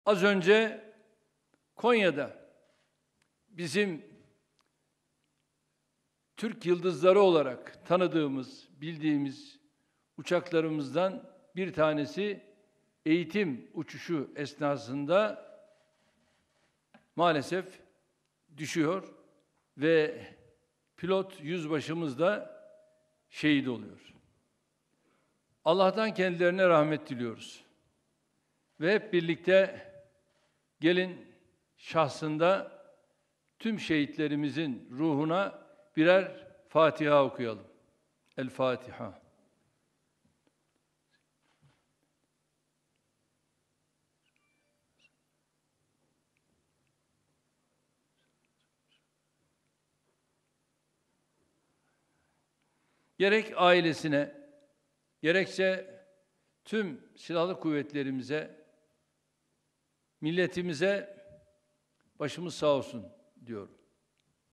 Az önce Konya'da bizim Türk yıldızları olarak tanıdığımız, bildiğimiz uçaklarımızdan bir tanesi eğitim uçuşu esnasında maalesef düşüyor ve pilot yüzbaşımız da şehit oluyor. Allah'tan kendilerine rahmet diliyoruz. Ve hep birlikte gelin şahsında tüm şehitlerimizin ruhuna birer Fatiha okuyalım. El Fatiha. Gerek ailesine, gerekse tüm silahlı kuvvetlerimize, milletimize başımız sağ olsun diyorum.